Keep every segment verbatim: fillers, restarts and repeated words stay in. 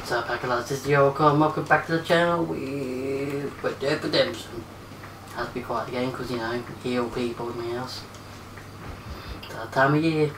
What's up, Hackers? This is Yorcom. Welcome back to the channel with Red Dead Redemption. I have to be quiet again because, you know, heal people in my house. It's that time of year.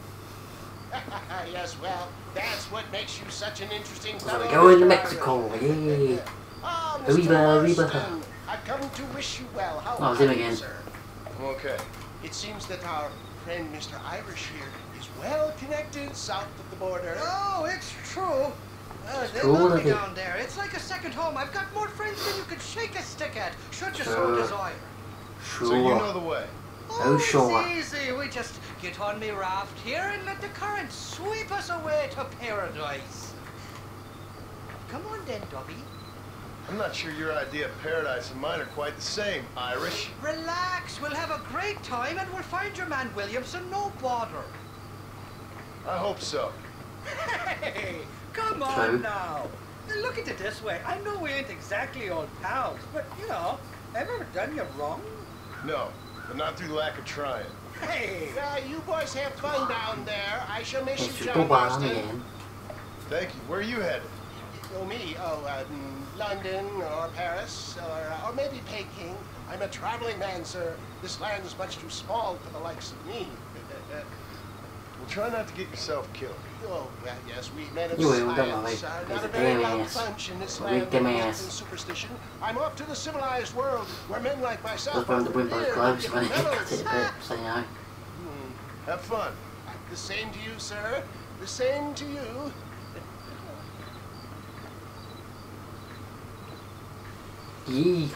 Yes, well, that's what makes you such an interesting So fellow. we're going to Mexico, yeah. Ah, Arriba, Mister arriba. Marston, I've come to wish you well. How Oh, it's are him you, again. sir? I'm okay. It seems that our friend Mister Irish here is well connected south of the border. Oh, it's true. Uh, they True, love me isn't it? down there. It's like a second home. I've got more friends than you could shake a stick at, should you so Sure. desire. Sure. So you know the way. Oh, sure. It's easy. We just get on me raft here and let the current sweep us away to paradise. Come on then, Dobby. I'm not sure your idea of paradise and mine are quite the same, Irish. Relax. We'll have a great time and we'll find your man Williamson, no bother. I hope so. Hey, come on True. now. Look at it this way. I know we ain't exactly old pals, but, you know, ever done you wrong? No, but not through lack of trying. Hey! Uh, you boys have fun down there. I shall miss It's you, just John go on Marston. again. Thank you. Where are you headed? Oh, me? Oh, uh, mm, London or Paris or, or maybe Peking. I'm a traveling man, sir. This land is much too small for the likes of me. Well, try not to get yourself killed. Oh, well, yes, we men of You will, don't science worry. are He's not a a very damn loud ass. bunch in this A land big of damn myth ass. and superstition. I'm off to the civilized world where men like myself Just wanted to win revered both gloves in when it different cut it a levels. bit, so you know. Hmm. Have fun. The same to you, sir. The same to you. Yee.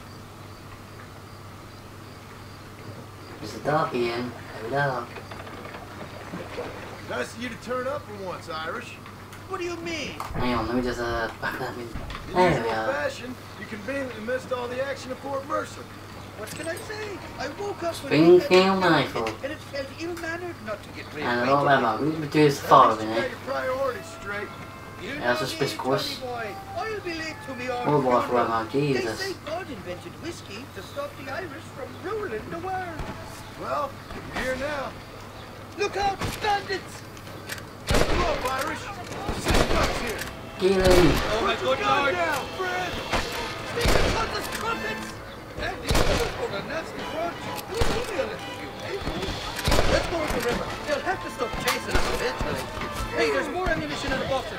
There's a dog again. There we go. Nice of you to turn up for once, Irish. What do you mean? Hang on, let me just, uh, let me, In there we usual are. fashion, you conveniently missed all the action at Fort Mercer. What can I say? I woke up Springfield Rifle. and it felt ill-mannered not to get ready. And I don't remember, we can do this At far least in you got it. your priorities straight. You Yeah, know that's a me, space course. Tommy boy. I'll be late to me World War funeral. One, Jesus. They say God invented whiskey to stop the Irish from ruling the world. Well, you're here now. Look out, bandits! Come up, Irish. Six bucks here. Kill him! Oh my good Gun lord! down, friend. Speaking of the trumpets! And these fellas got a nasty grudge. We'll only a little few people. Let's go to the river. They'll have to stop chasing us eventually. Hey, there's more ammunition in the boxes.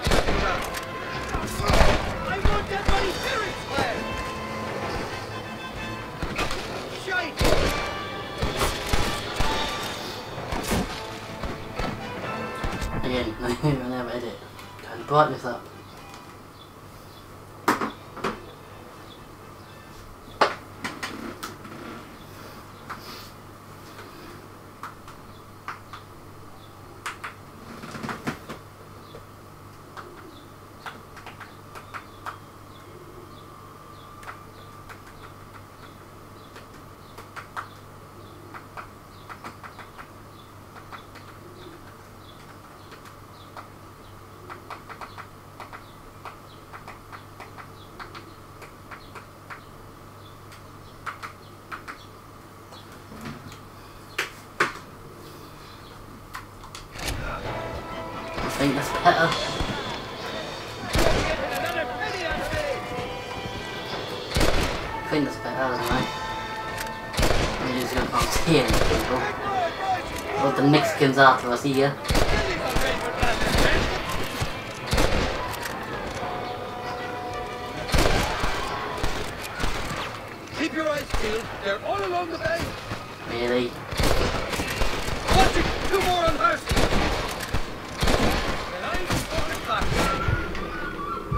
I want that money parents flag! Shite! Again, I never edit. Turn the brightness up. I think that's better. I think that's better, isn't it? I'm just gonna can't see any people. What the Mexicans after us here. Keep your eyes peeled. They're all along the bank. Really? Watch it. Two more on horse. And I'm going back.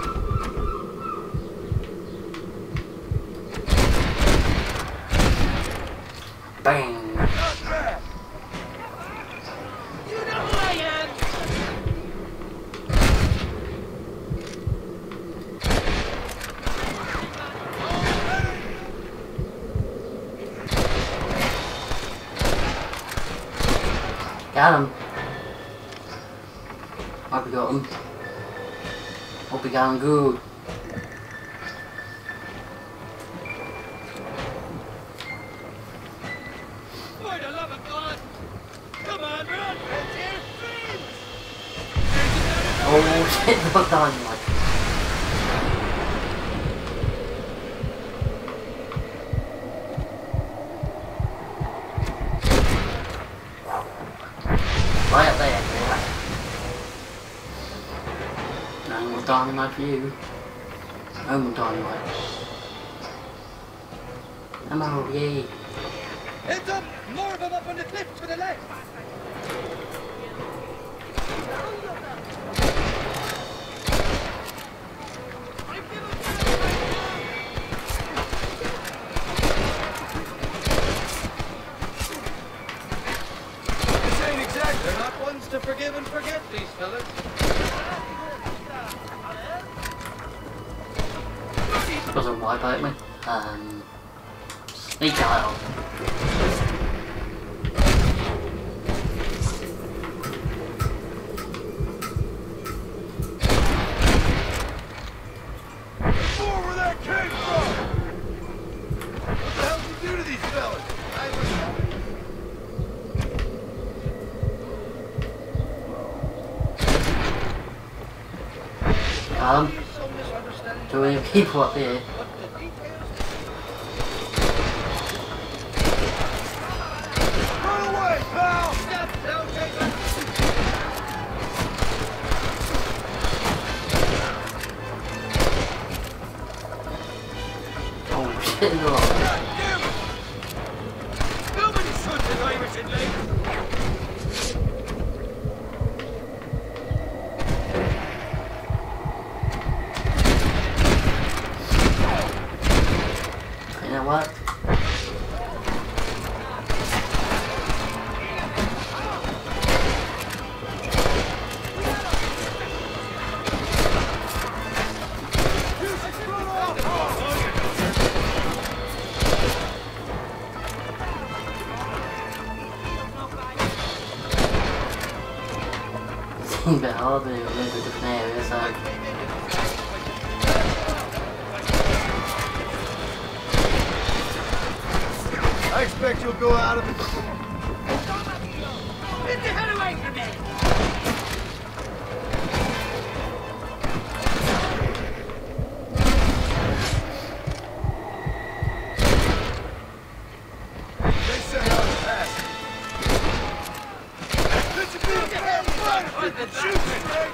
Bang! You know who I am. Got him. Hope we got him. Hope we got him good. For the love of God. Come on, run. Let's hear screams. Oh shit, the dynamite. No more dynamite for you. No more dynamite. Ammo, yay. Heads up! More of them up on the cliff to the left! This ain't exact. They're not ones to forgive and forget, these fellas. Doesn't wipe out me. Um, sneak out. More where that came from! What the hell did you do to these fellas? Um, too many people up here. Run away, pal! Oh shit, look. God damn it! Nobody shoots an Irish in Lake. You know what? Seems a bit hard when you're in a different area, so. I expect you'll go out of it. Get the hell away from me! They say I was passing. Let you be the hell fighter and shoot me!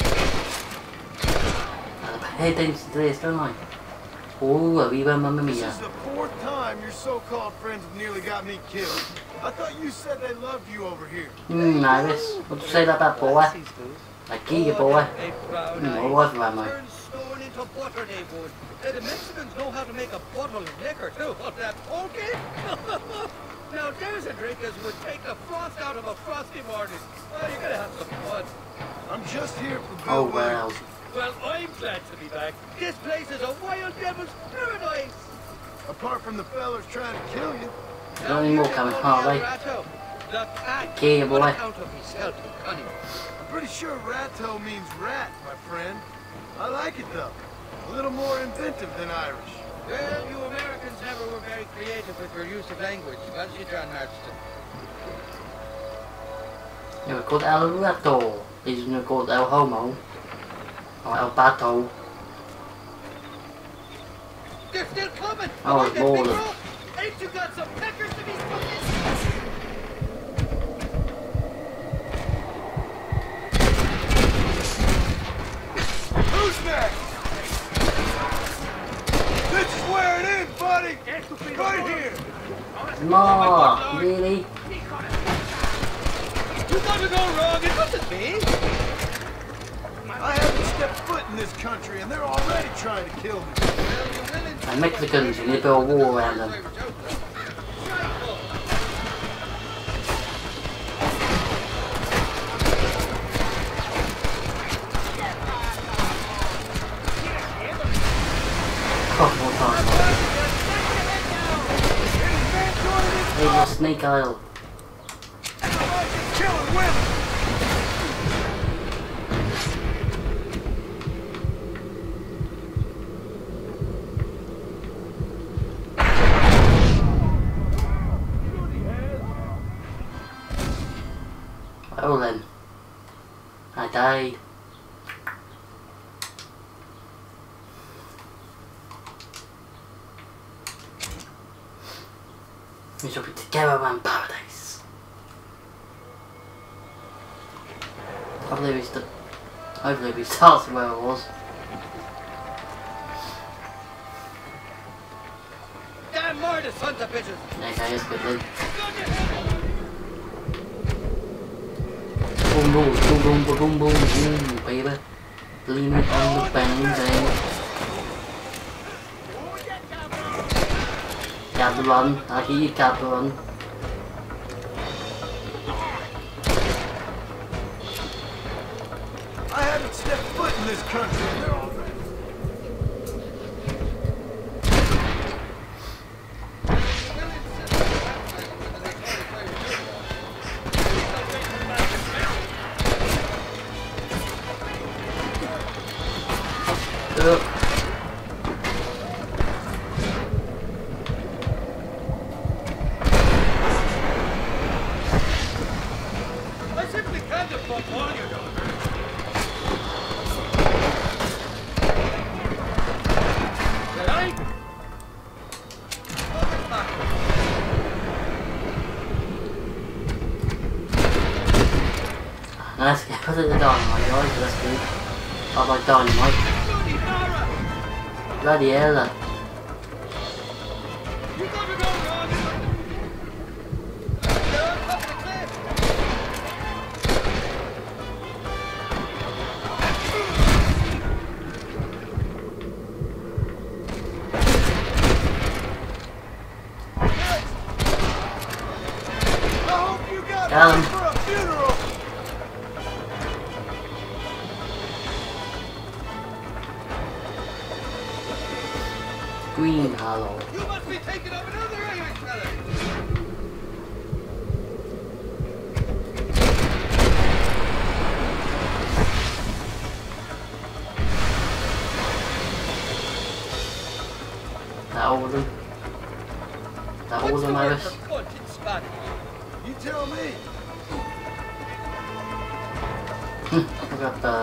Pay attention to this, don't I? Oh, arriba, mamma This mia. is the fourth time your so-called friends have nearly got me killed. I thought you said they loved you over here. Hmm, Iris, what do you say about that boy? I kill you, boy. Hmm, I was right, mate. Turn stone into butter, they would. Uh, the Mexicans know how to make a bottle of liquor, too. Of that pokey? Now, there's a drink as would take the frost out of a frosty morning. Well, you're gonna have some fun. I'm just here for Bill Oh, Williams. well. Well, I'm glad to be back. This place is a wild devil's paradise. Apart from the fellas trying to kill you. Got any more coming, Harley? The cat. Okay, boy. On account of his health and cunning. I'm pretty sure ratto means rat, my friend. I like it though. A little more inventive than Irish. Well, you Americans never were very creative with your use of language, was you, John Marston? They were called El Rato. These are called El Homo. Or El Pato. They're still coming! Oh, Come on, Lord. big bro. Ain't you got some peckers to be smoking? Who's next? This is where it ends, buddy! Right here! Ma, really? You gotta go wrong, it wasn't me! I haven't stepped foot in this country and they're already trying to kill me. Well, you will in And Mexicans, you need to build a wall around them. Couple more times. Hey, your snake aisle. Killing women! Well then, I died. We shall be together around paradise. I believe it's the Hopefully we start where it was. Damn murder, sons of bitches! Okay, let's go then. Boom boom boom boom boom boom boom boom baby. Blame it on the bang bang. Got the run, I hear you got the run. I haven't stepped foot in this country. They're all ready. Được. I simply can't afford all you know. Did I? Nice, get put it in the dynamite, guys, that's good. I like dynamite. Bloody hell. You gotta go, Ron. I hope you got Got him. money for a funeral. Green Hollow. You must be thinking of another Irish fella. That all of them. That all of What's the them, word Iris. for cunt in Spanish? You tell me. I got the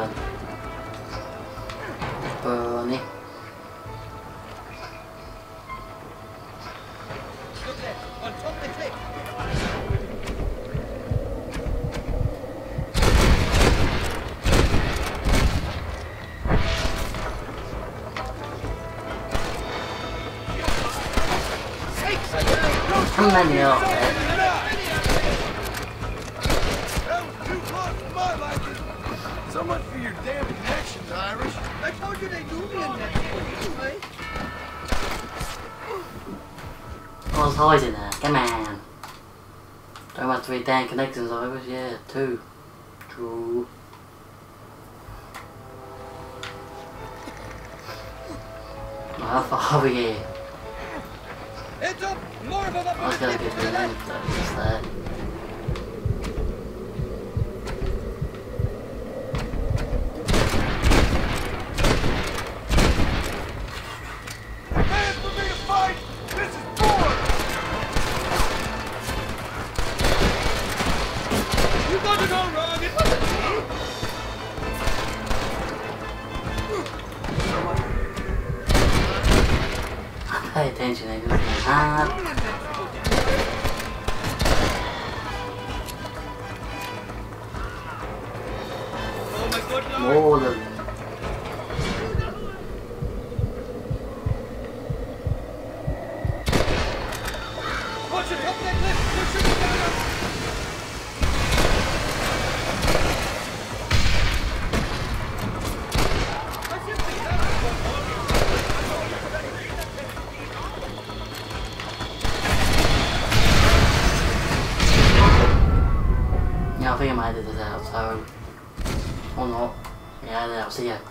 Bernie. Look there, on top of the cliff. Sakes, I How many are there? That was too close to my liking. So much for your damn connections, Irish. I told you they knew me in that anyway. I was hiding there, come on. Don't have three damn connections, Iris, yeah, two. True. How far are we here? Heads up! More of them up I on was the gonna cliff get to the the left. link, but it's there. Man for me to fight. This is boring. You got to go wrong. It wasn't me. Pay attention, niggas. Ah, Oh my good lord. more than. Watch it up that cliff. You're shooting down us. I simply can't afford all you Yeah, I think I might edit this out, so. Or not. Yeah, then I'll see ya.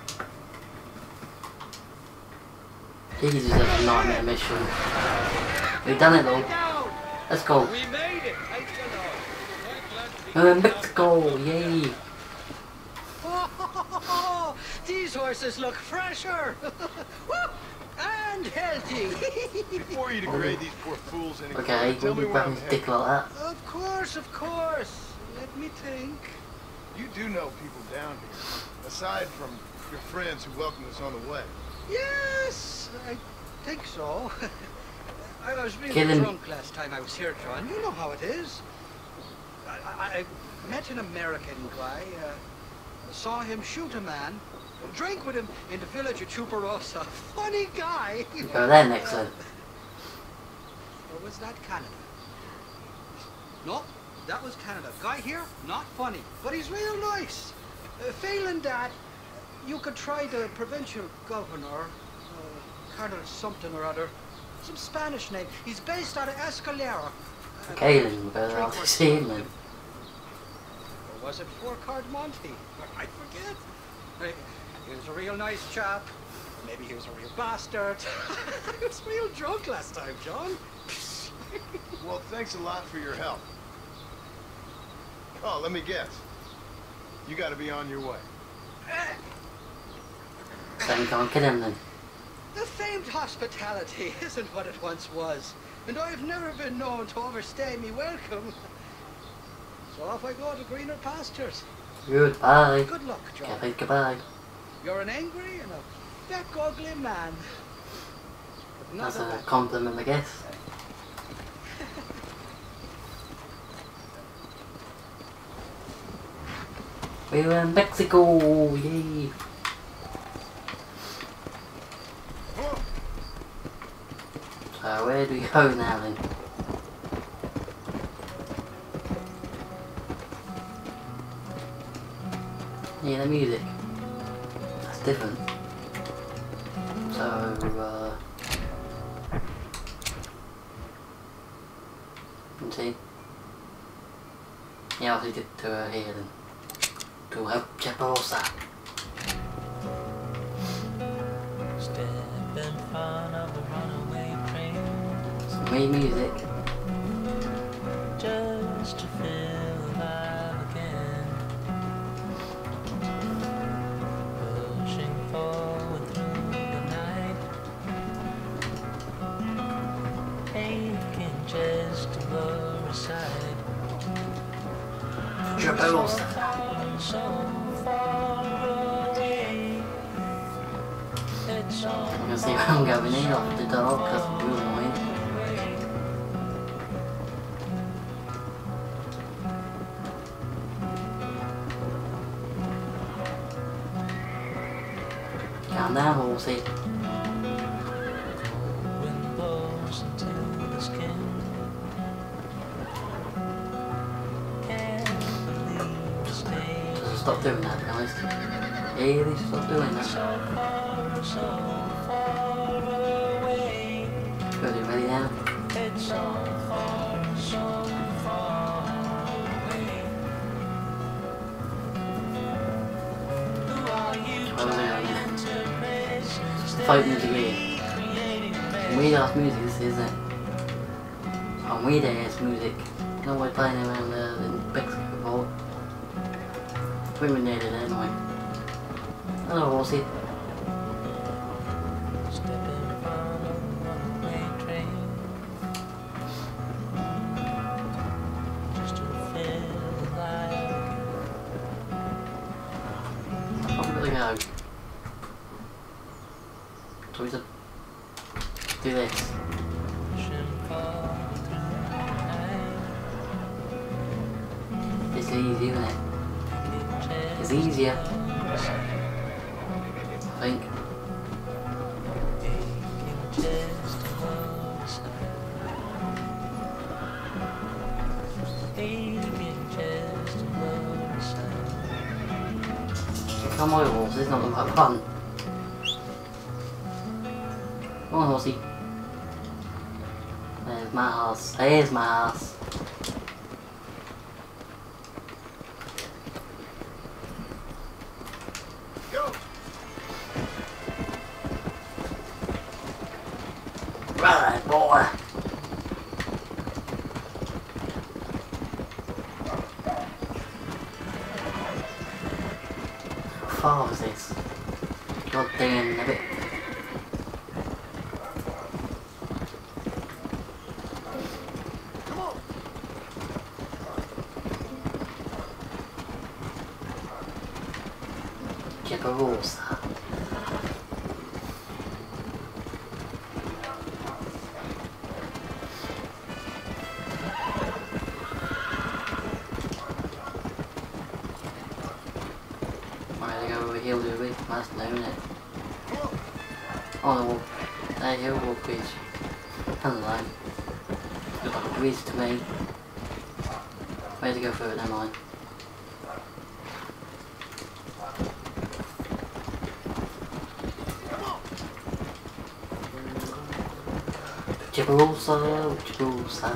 Jesus, that's a nightmare mission. We've done it though. down. Let's go. We made it. Thank the Lord. Quite glad to be We're in Mexico, yay. Oh, these horses look fresher Woo! and healthy. Before you degrade these poor fools any Okay, tell we'll me be where back I'm in his dick headed. like that. Of course, of course. Let me think. You do know people down here, aside from your friends who welcomed us on the way. Yes, I think so. I was really Kill him. drunk last time I was here, John. You know how it is. I, I, I met an American guy. Uh, saw him shoot a man, drank with him in the village of Chuparosa. Funny guy. Go there next then. Or was that Canada? No, that was Canada. Guy here, not funny, but he's real nice. Uh, failing that, you could try the provincial governor, uh, Colonel something or other. Some Spanish name. He's based out of Escalera. Uh, Okay then, we'll go there after seeing them. Or was it Fort Cardmonte? I forget. Hey, he was a real nice chap. Maybe he was a real bastard. I was real drunk last time, John. Well, thanks a lot for your help. Oh, let me guess. You gotta be on your way. Then go and kill him then. The famed hospitality isn't what it once was, and I've never been known to overstay me welcome. So off I go to greener pastures. Goodbye. Good luck, John. Okay, goodbye. You're an angry and a thick, ugly man. But not That's a a wet. compliment, I guess. We're in Mexico, yay! So where do we go now then? Yeah, the music. That's different. So, uh... let's see. Yeah, I'll did to uh, here then. To help Chuparosa. Step in front of the runaway train, Some weird music. just to feel alive again. Pushing forward through the night, aching just to go aside. Chuparosa. So far away, it's all I'm gonna see where I'm going in after the dark because it's real annoying. Calm down, horsey. wind blows into the skin. Can't believe the state Just stop doing that, guys. Really stop doing that. so far, so far away. Good, you ready now? It's so far, so far away. Who are you Well, trying yeah. to praise? Fight music here. Creating Some weird ass music this is, isn't it? Some weird ass music. You know we're playing around uh, in Mexico before. Women needed it anyway. Hello, horsey. Step in front of a runaway train, just to feel alive. I'm gonna go. So we just do this. Pushing forward through the night, It's easy, isn't it? aching It's just easier, to go aside. I think. Aching just to go aside. Aching just to go aside. Come on, horse, it's not like fun. Come on, horsey. There's my horse. There's my horse. Go! Right, boy. How far is this? God damn, a bit. Come on! Chuparosa. though, isn't it? Oh no, there you go, walk bridge. Hello. Looks like a bridge to me. Where to go through it, never mind. Gibraltar, Gibraltar.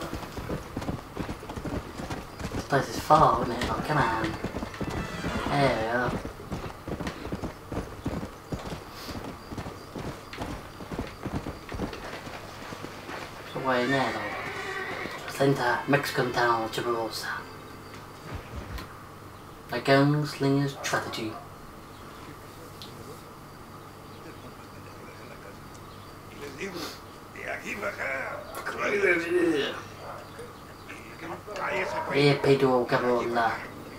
This place is far, isn't it? Oh, come on. There we are. What's way in there though? Center, Mexican town of Gibraltar. A gunslinger's strategy. Eh, Pedro Gabriela.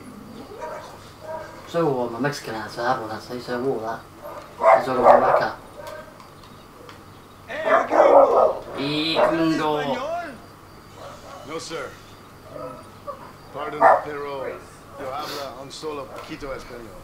So warm, a Mexican has that one, that's so warm that. It's all over Mecca. Eh, gringo. No, sir. Pardon, pero yo habla un solo poquito español.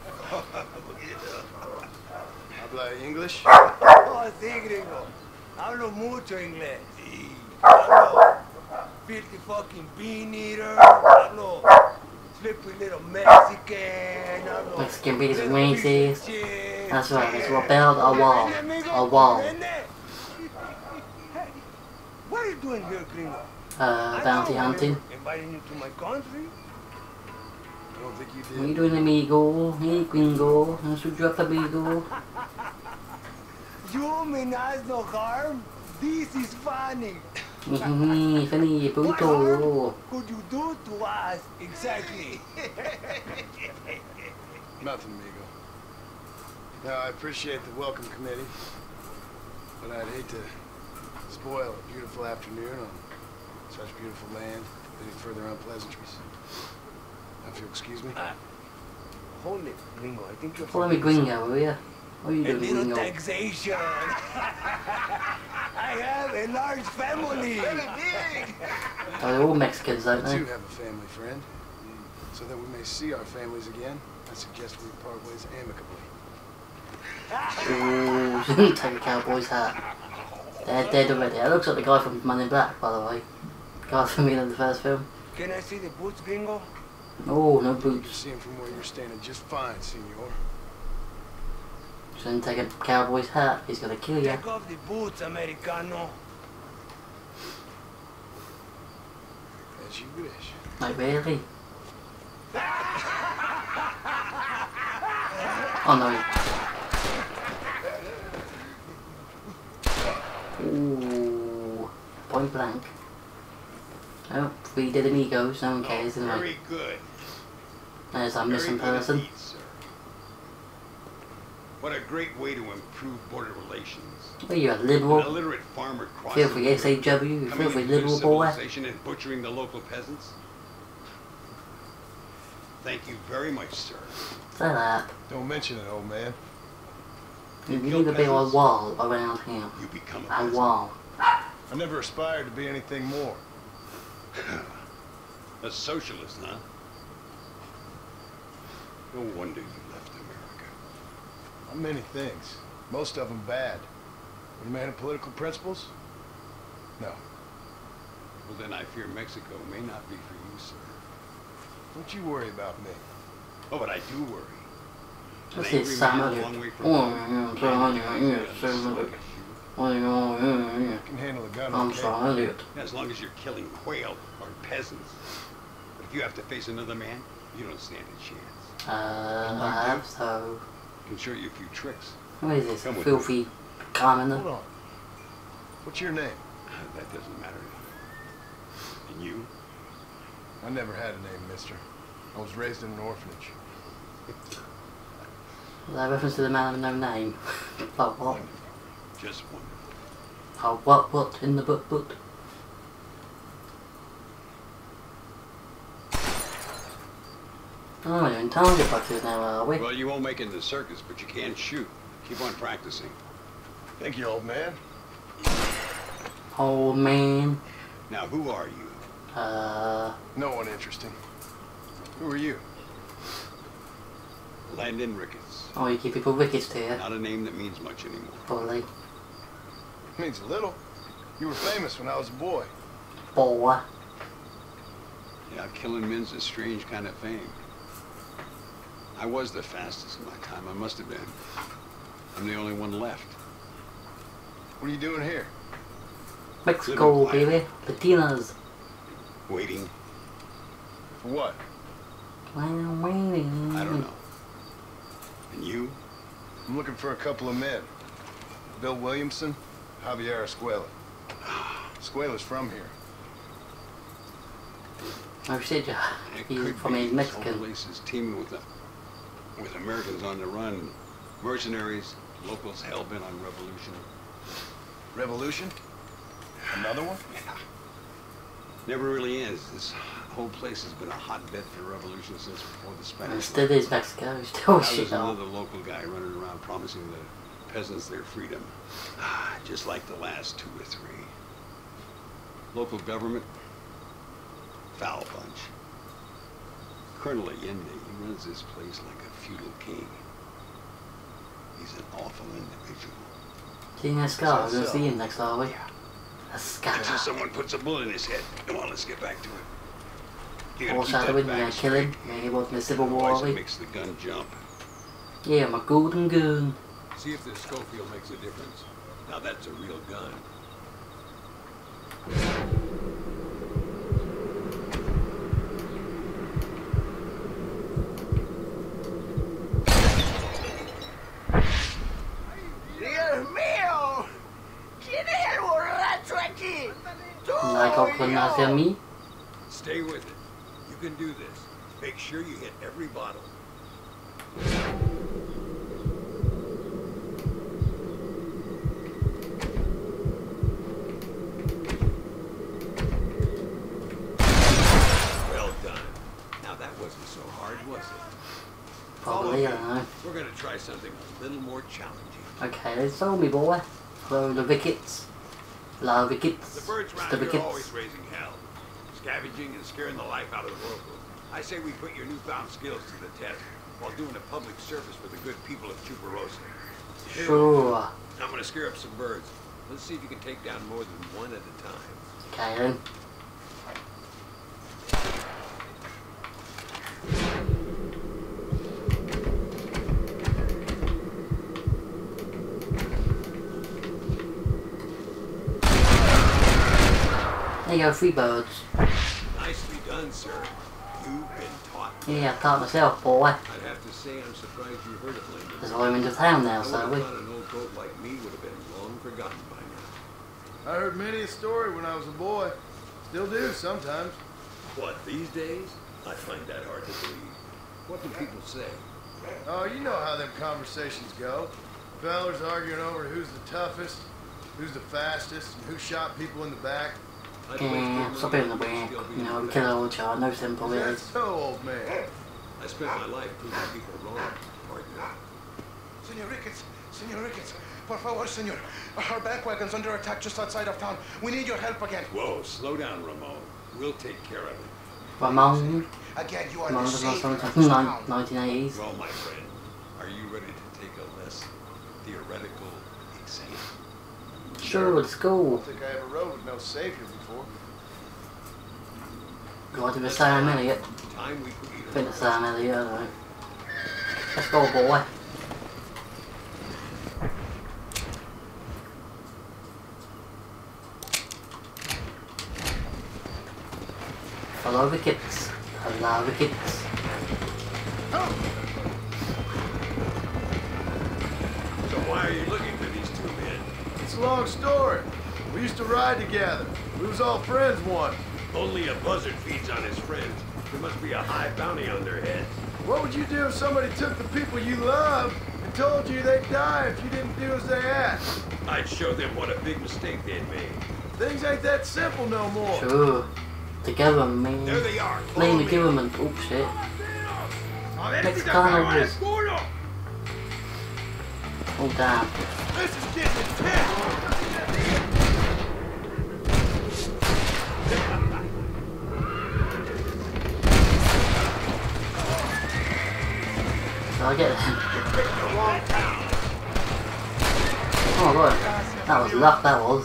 Habla English? Oh, sí, gringo. Hablo mucho inglés. Sí. Hablo filthy fucking bean eater. Hablo slippery little Mexican. Hablo Mexican beat is racist. That's right, it's what build a wall. A wall. Hey, what are you doing here, gringo? Uh, bounty hunting. Inviting you to my country? I don't think you What are you did. doing, amigo? Hey, gringo. That's what drop, amigo. You mean us no harm? This is funny. Hehehe, funny, What puto. harm could you do to us exactly? Nothing, amigo. Now, I appreciate the welcome committee, but I'd hate to spoil a beautiful afternoon on such beautiful land with any further unpleasantries. Now, if you'll excuse me. Uh, hold it, gringo. I think you're Follow me, gringo, will ya? What are you a doing, little gringo? taxation. I have a large family. Oh, they're all Mexicans, I aren't too they? have a family friend. So that we may see our families again, I suggest we part ways amicably. Ooh, she didn't take a cowboy's hat. They're dead already. That looks like the guy from Man in Black, by the way. The guy from the first film. Can I see the boots, gringo? Oh, no You boots. see him from where you're standing just fine, senor. Shouldn't take a cowboy's hat. He's gonna kill you. Take off the boots, Americano. As you wish. Like, really? Oh no. Ooh. Point blank. Oh, three dead amigos. No one cares, anyway. Very good. There's our Very missing good person. indeed, sir. What a great way to improve border relations. What are you, a An liberal? illiterate farmer crossing Filthy S A W, you coming filthy into their liberal boy. civilization and butchering the local peasants. Thank you very much, sir. Say that. Don't mention it, old man. You kill need to be a peasants? wall around here. You become a A peasant. wall. I never aspired to be anything more. A socialist, huh? No wonder you left America. I'm many things. Most of them bad. But a man of political principles? No. Well, then I fear Mexico may not be for you, sir. Don't you worry about me. Oh, but I do worry. An That's angry it, man Sam a Elliott. long way from Oh, home, yeah, and Sam he Elliott, carries yeah, a Sam slug Elliott. issue. Oh, yeah, yeah, yeah. I can handle a gun, I'm okay? Sam Elliott. As long as you're killing quail or peasants. But if you have to face another man, you don't stand a chance. Uh, I have so. I can show you a few tricks. What is this? A Come with filthy commoner? Hold on. What's your name? That doesn't matter. And you? I never had a name, mister. I was raised in an orphanage. Is that a reference to the man with no name? Like what? Just one. Oh, what, what, in the book, book? Oh, you're in target practice now, are we? Well, you won't make it in the circus, but you can shoot. Keep on practicing. Thank you, old man. Old man. Now, who are you? Uh, No one interesting. Who are you? Landon Ricketts. Oh, you give people Ricketts to you? Not a name that means much anymore. Probably. Means a little. You were famous when I was a boy. Boy. Yeah, killing men's a strange kind of fame. I was the fastest in my time. I must have been. I'm the only one left. What are you doing here? Mexico, Living baby. Latinas. Waiting. For what? I'm waiting. I don't know. And you? I'm looking for a couple of men. Bill Williamson, Javier Escuela. Escuela's from here. Oh shit, yeah. It He's could from be. a This Mexican. whole place is teeming with the, with Americans on the run, mercenaries, locals hell-bent on revolution. Revolution? Another one? Yeah. Never really ends. This whole place has been a hotbed for revolution since before the And Spanish. still is Mexico. Still Now shit there's on. another local guy running around promising the peasants their freedom. Just like the last two or three. Local government, foul bunch. Colonel Allende, he runs this place like a feudal king. He's an awful individual. See that scar? We're gonna So- see him next, are we? Yeah. A scar. Until someone puts a bullet in his head. Come on, let's get back to it. You gotta keep Foreshadowing, that we're gonna back kill him. straight. Yeah, he wasn't in the Civil War, Otherwise are it we? makes the gun jump. Yeah, my golden gun. See if this Schofield makes a difference. Now that's a real gun. Dios mío! ¿Quién es el borracho aquí? Like Oakland hacia mí. Stay with it. You can do this. Make sure you hit every bottle. Well done. Now that wasn't so hard, was it? Probably, I don't know. We're gonna try something a little more challenging. Okay, let's follow me, boy. Follow the Ricketts. La Ricketts. The birds The around here are Ricketts. always raising hell, scavenging and scaring the life out of the locals. I say we put your newfound skills to the test while doing a public service for the good people of Chuparosa. Sure. I'm gonna scare up some birds. Let's see if you can take down more than one at a time. Okay then. There you go, three birds. Nicely done, sir. You've been taught. Yeah, I taught myself, boy. I'd have to say I'm surprised you heard of Lincoln. Because I'm into town now, I so would we. have thought an old goat like me would have been long forgotten by now. I heard many a story when I was a boy. Still do sometimes. What, these days? I find that hard to believe. What do people say? Oh, you know how them conversations go. Fellers arguing over who's the toughest, who's the fastest, and who shot people in the back. I'd Yeah, waste stop my it in the money way. still being You know, fast. kill it all child. No simple, really. That's so, old man. I spent my life proving people wrong, partner. Senor Ricketts, Senor Ricketts, por favor, senor. Our bank wagon's under attack just outside of town. We need your help again. Whoa, slow down, Ramon. We'll take care of it. Ramon. Again, you are Ramon the was on savior of something this from town. nineteen eighties. Well, my friend, are you ready to take a less theoretical exam? Sure, let's I go. don't think I ever rode with no savior before. You want to be Sam Elliott? Time we put you I think to it's Sam Elliott, I don't know. Let's go, boy. Follow the kids. Follow the kids. So why are you looking for these two men? It's a long story. We used to ride together. We was all friends once. Only a buzzard feeds on his friends. There must be a high bounty on their heads. What would you do if somebody took the people you love and told you they'd die if you didn't do as they asked? I'd show them what a big mistake they'd made. Things ain't that simple no more. Sure. The government. There they are. Blame Follow the me. government. Oh shit. A ver si te Mexicano acaba el is- culo. Oh damn. This is getting intense. So I get it. Oh boy, that was luck, that was.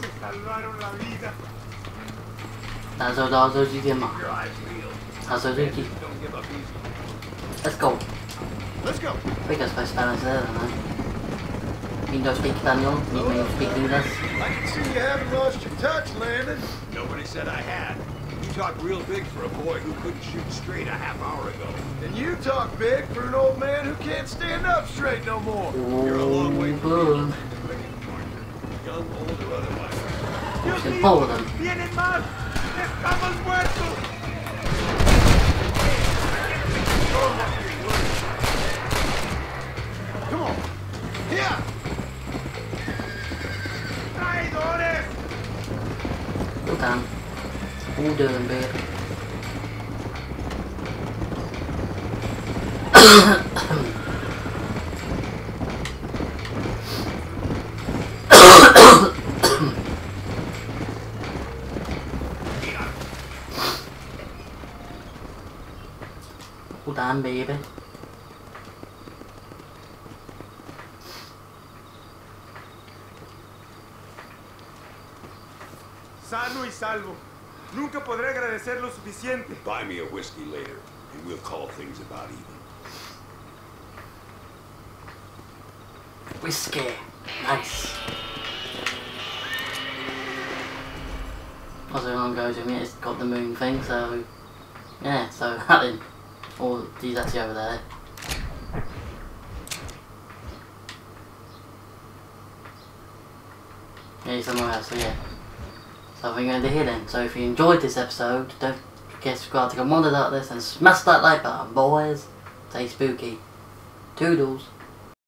That's all those you get, man. That's all you. Let's go. Let's go. We can speak Spanish there, man. You don't speak Spanish, you may speak English. I can see you haven't lost your touch, Landon. Nobody said I had. You talked real big for a boy who couldn't shoot straight a half hour ago. And you talk big for an old man who can't stand up straight no more. You're a long way from Boom. young, old, or otherwise. You can follow them. ¡Vienen más! ¡Estamos muertos! Come on. Here. ¡Traidores! Good time. All doing, babe. Hold on, baby. Sano y salvo. Nunca podré agradecer lo suficiente. Buy me a whiskey later, and we'll call things about even. Whiskey. Nice. Also, one goes with me, it's got the moon thing, so yeah, so that then, all these actually over there. Yeah, somewhere else, so yeah. So we're going to here then. So if you enjoyed this episode, don't forget to subscribe to get more like this and smash that like button, boys. Stay spooky. Toodles.